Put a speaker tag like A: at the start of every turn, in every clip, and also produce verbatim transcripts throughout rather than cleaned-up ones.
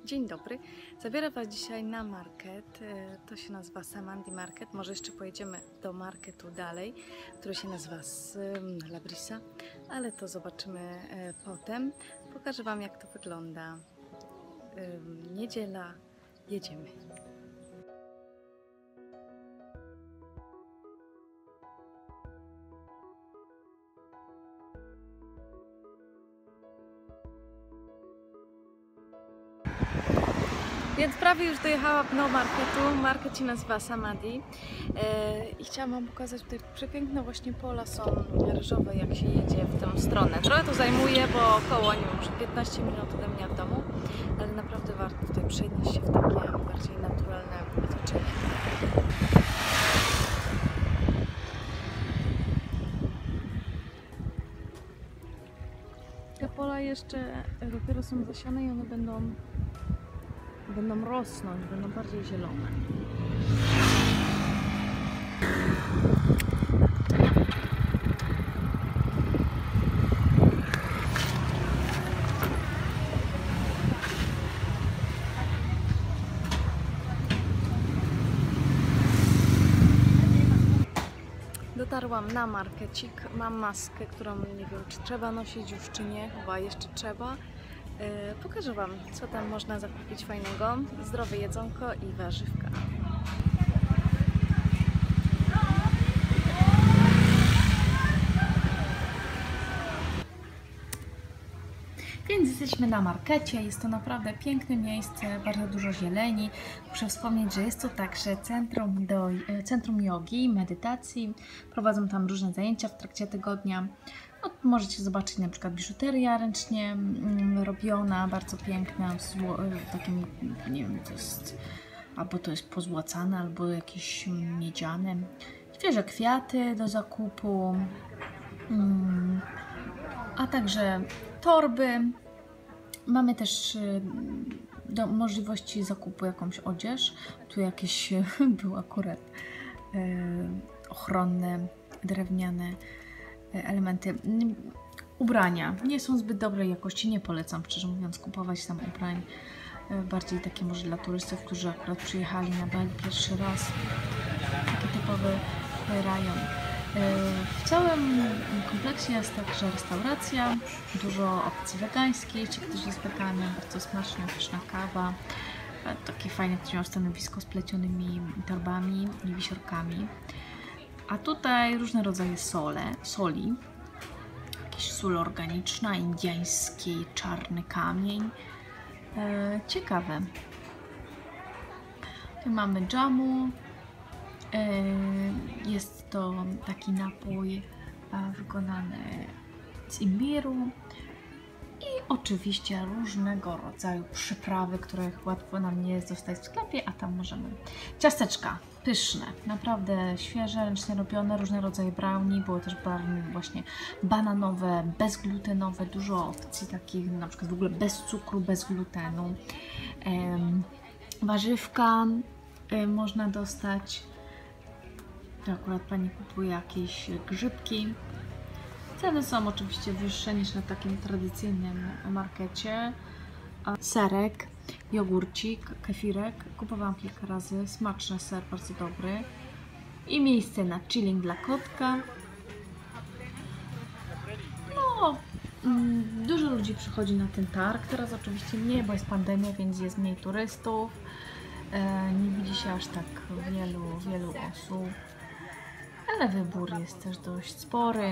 A: Dzień dobry, zabiorę Was dzisiaj na market, to się nazywa Samandi Market, może jeszcze pojedziemy do marketu dalej, który się nazywa Labrisa, ale to zobaczymy potem. Pokażę Wam, jak to wygląda. Niedziela, jedziemy. Więc prawie już dojechałam do marketu. Market się nazywa Samandi e, i chciałam Wam pokazać tutaj przepiękne właśnie pola są ryżowe, jak się jedzie w tę stronę. Trochę to zajmuje, bo około, nie wiem, może piętnaście minut ode mnie w domu, ale naprawdę warto tutaj przenieść się w takie bardziej naturalne otoczenie. Te pola jeszcze dopiero są zasiane i one będą będą rosnąć, będą bardziej zielone. Dotarłam na markecik, mam maskę, którą nie wiem, czy trzeba nosić już, czy nie, chyba jeszcze trzeba. Pokażę Wam, co tam można zakupić fajnego, zdrowe jedzonko i warzywka. Więc jesteśmy na markecie, jest to naprawdę piękne miejsce, bardzo dużo zieleni. Muszę wspomnieć, że jest to także centrum, do, centrum jogi, medytacji. Prowadzą tam różne zajęcia w trakcie tygodnia. No, możecie zobaczyć na przykład biżuteria ręcznie mm, robiona, bardzo piękna, w takim, nie wiem, to jest, albo to jest pozłacane, albo jakieś miedziane. Świeże kwiaty do zakupu, mm, a także torby. Mamy też do możliwości zakupu jakąś odzież. Tu jakieś były akurat e, ochronne, drewniane elementy. Ubrania nie są zbyt dobrej jakości, nie polecam szczerze mówiąc kupować tam ubrań, bardziej takie może dla turystów, którzy akurat przyjechali na Bali pierwszy raz, taki typowy rejon. W całym kompleksie jest także restauracja, dużo opcji wegańskich, ci, którzy jest weganem, bardzo smaczna, pyszna kawa, takie fajne, które mają stanowisko z plecionymi torbami i wisiorkami. A tutaj różne rodzaje sole, soli, jakaś sól organiczna, indyjski czarny kamień, e, ciekawe. Tu mamy dżamu, e, jest to taki napój e, wykonany z imbiru i oczywiście różnego rodzaju przyprawy, których łatwo nam nie jest dostać w sklepie, a tam możemy. Ciasteczka pyszne, naprawdę świeże, ręcznie robione, różne rodzaje brownie, było też brownie właśnie bananowe, bezglutenowe, dużo opcji takich, na przykład w ogóle bez cukru, bez glutenu. Ehm, warzywka e, można dostać, to akurat Pani kupuje jakieś grzybki. Ceny są oczywiście wyższe niż na takim tradycyjnym markecie. Serek, jogurcik, kefirek. Kupowałam kilka razy. Smaczny ser, bardzo dobry. I miejsce na chilling dla kotka. No, dużo ludzi przychodzi na ten targ. Teraz oczywiście nie, bo jest pandemia, więc jest mniej turystów. Nie widzi się aż tak wielu, wielu osób. Ale wybór jest też dość spory.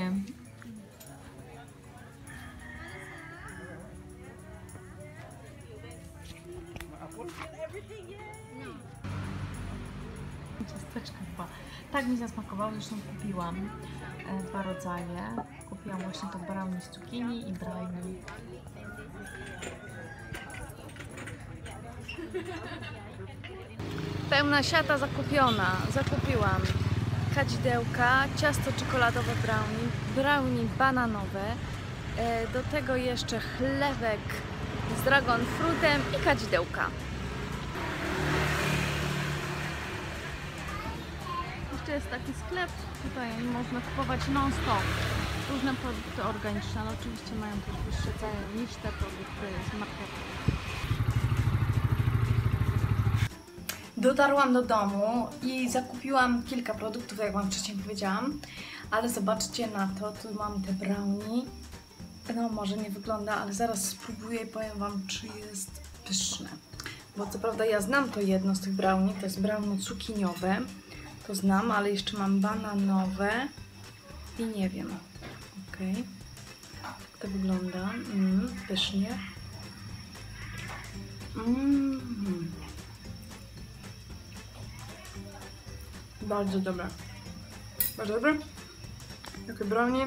A: Ciasteczka chyba. Tak mi zasmakowało, zresztą kupiłam e, dwa rodzaje. Kupiłam właśnie to brownie z cukinii i brownie. Pełna siata zakupiona. Zakupiłam kadzidełka, ciasto czekoladowe brownie, brownie bananowe. E, do tego jeszcze chlebek z dragon fruitem i kadzidełka. Jeszcze jest taki sklep, tutaj można kupować non-stop różne produkty organiczne, ale oczywiście mają też wyższe ceny niż te produkty z marketu. Dotarłam do domu i zakupiłam kilka produktów, jak Wam wcześniej powiedziałam, ale zobaczcie na to, tu mam te brownie. No może nie wygląda, ale zaraz spróbuję i powiem Wam, czy jest pyszne. Bo co prawda ja znam to jedno z tych brownie, to jest brownie cukiniowe, to znam, ale jeszcze mam bananowe i nie wiem. Ok, jak to wygląda? Mm, pysznie. Mm. Bardzo dobre. Bardzo dobre. Takie brownie.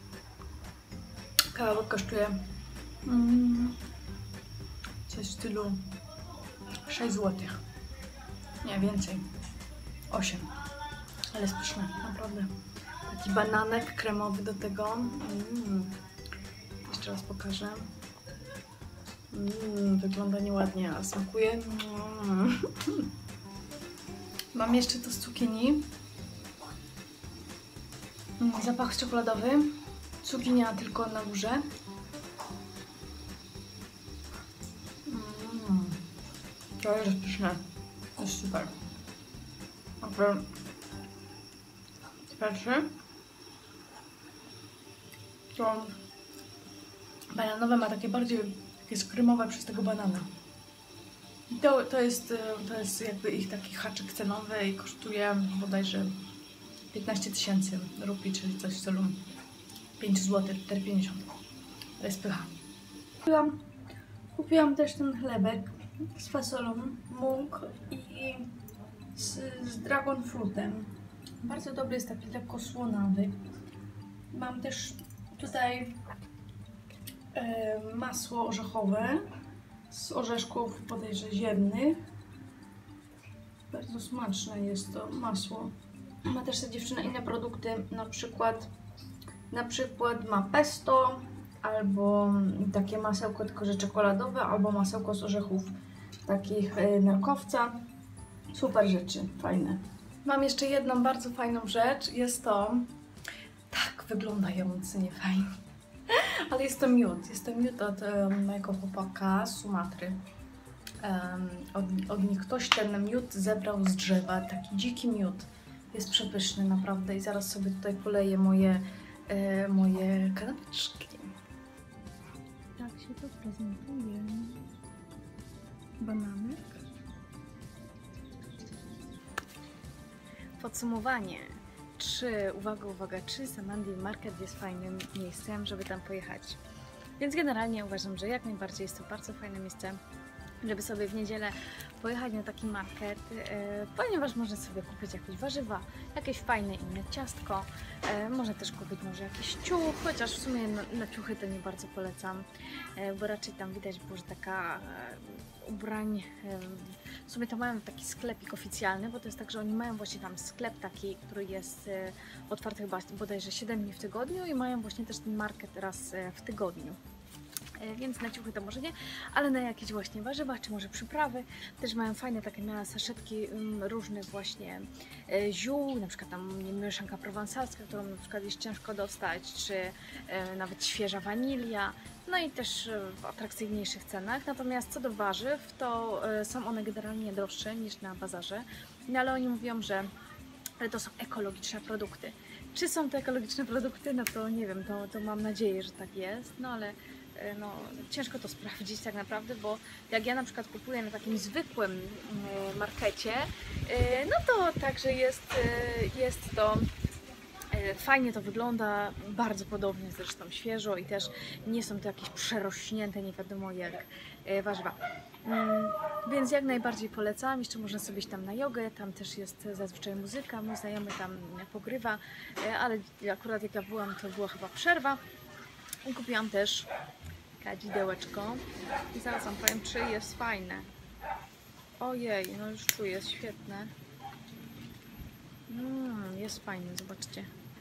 A: Kawałek kosztuje mm, coś w stylu sześć złotych. Nie, więcej. osiem. Ale jest pyszne, naprawdę. Taki bananek kremowy do tego. Mm. Jeszcze raz pokażę. Mm, wygląda nieładnie, a smakuje. Mm. Mam jeszcze to z cukinii. Mm, zapach czekoladowy. Cukinia tylko na górze. Mm. To jest pyszne. To jest super. Okej. Pierwszy. To bananowe ma takie bardziej takie skrymowe przez tego banana. I to, to, jest, to jest jakby ich taki haczyk cenowy i kosztuje bodajże piętnaście tysięcy rupii, czyli coś w stylu pięć złotych, cztery pięćdziesiąt. To jest pycha. Kupiłam, kupiłam też ten chlebek z fasolą, mąk i z, z dragon fruitem. Bardzo dobry, jest taki lekko słonawy. Mam też tutaj e, masło orzechowe z orzeszków bodajże ziemnych. Bardzo smaczne jest to masło. Ma też ta dziewczyna inne produkty, na przykład na przykład ma pesto, albo takie masełko tylko że czekoladowe, albo masełko z orzechów takich e, nerkowca. Super rzeczy, fajne. Mam jeszcze jedną bardzo fajną rzecz, jest to tak wyglądający, nie fajnie, ale jest to miód, jest to miód od um, mojego chłopaka z Sumatry. Um, od, od nich ktoś ten miód zebrał z drzewa, taki dziki miód, jest przepyszny naprawdę i zaraz sobie tutaj poleję moje, e, moje kanapeczki. Tak się to prezentuje. Bananek. Podsumowanie. Czy, uwaga, uwaga, czy Samandiel Market jest fajnym miejscem, żeby tam pojechać? Więc generalnie uważam, że jak najbardziej jest to bardzo fajne miejsce, żeby sobie w niedzielę pojechać na taki market, e, ponieważ można sobie kupić jakieś warzywa, jakieś fajne inne ciastko, e, można też kupić może jakiś ciuch, chociaż w sumie na, na ciuchy to nie bardzo polecam, e, bo raczej tam widać było, że taka e, ubrań, e, w sumie to mają taki sklepik oficjalny, bo to jest tak, że oni mają właśnie tam sklep taki, który jest e, otwarty chyba bodajże siedem dni w tygodniu i mają właśnie też ten market raz e, w tygodniu. Więc na ciuchy to może nie, ale na jakieś właśnie warzywa, czy może przyprawy. Też mają fajne takie małe saszetki um, różnych właśnie e, ziół, na przykład tam nie, mieszanka prowansalska, którą na przykład jest ciężko dostać, czy e, nawet świeża wanilia. No i też e, w atrakcyjniejszych cenach. Natomiast co do warzyw, to e, są one generalnie droższe niż na bazarze. No ale oni mówią, że to są ekologiczne produkty. Czy są to ekologiczne produkty? No to nie wiem, to, to mam nadzieję, że tak jest, no ale no, ciężko to sprawdzić tak naprawdę, bo jak ja na przykład kupuję na takim zwykłym e, markecie, e, no to także jest, e, jest to e, fajnie to wygląda, bardzo podobnie zresztą świeżo i też nie są to jakieś przerośnięte nie wiadomo jak e, warzywa. Mm, więc jak najbardziej polecam, jeszcze można sobie iść tam na jogę, tam też jest zazwyczaj muzyka, mój znajomy tam pogrywa, e, ale akurat jak ja byłam, to była chyba przerwa i kupiłam też kadzidełeczko i zaraz wam powiem, czy jest fajne. Ojej, no już czuję, jest świetne. Mm, jest fajne, zobaczcie.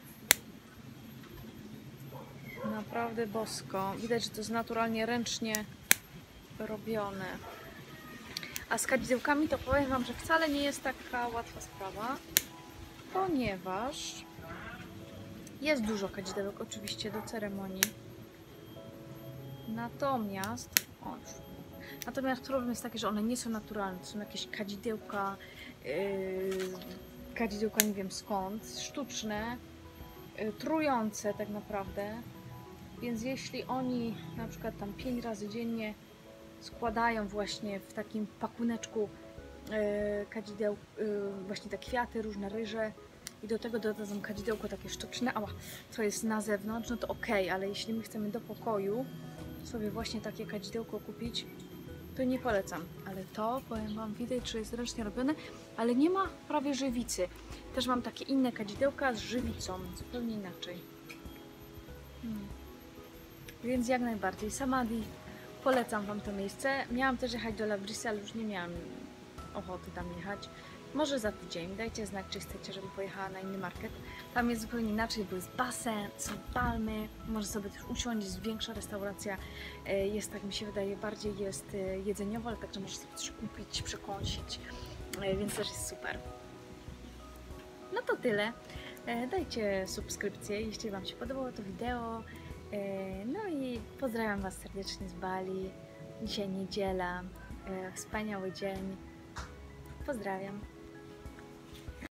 A: Naprawdę bosko. Widać, że to jest naturalnie ręcznie robione. A z kadzidełkami to powiem wam, że wcale nie jest taka łatwa sprawa, ponieważ jest dużo kadzidełek oczywiście do ceremonii. Natomiast o, Natomiast problem jest taki, że one nie są naturalne. To są jakieś kadzidełka, yy, kadzidełka nie wiem skąd, sztuczne, yy, trujące tak naprawdę. Więc jeśli oni na przykład tam pięć razy dziennie składają właśnie w takim pakuneczku yy, kadzideł, yy, właśnie te kwiaty, różne ryże i do tego dodadzą kadzidełko takie sztuczne, ała, co jest na zewnątrz, no to ok, ale jeśli my chcemy do pokoju sobie właśnie takie kadzidełko kupić, to nie polecam. Ale to, powiem Wam, widać, że jest ręcznie robione, ale nie ma prawie żywicy. Też mam takie inne kadzidełka z żywicą, zupełnie inaczej. Hmm. Więc jak najbardziej Samadhi, polecam Wam to miejsce. Miałam też jechać do Labrisa, ale już nie miałam ochoty tam jechać. Może za tydzień. Dajcie znać, czy chcecie, żebym pojechała na inny market. Tam jest zupełnie inaczej, bo jest basen, są palmy, może sobie też usiąść, jest większa restauracja. Jest, tak mi się wydaje, bardziej jest jedzeniowo, ale także możesz sobie coś kupić, przekąsić, więc też jest super. No to tyle. Dajcie subskrypcję, jeśli Wam się podobało to wideo. No i pozdrawiam Was serdecznie z Bali. Dzisiaj niedziela, wspaniały dzień. Pozdrawiam.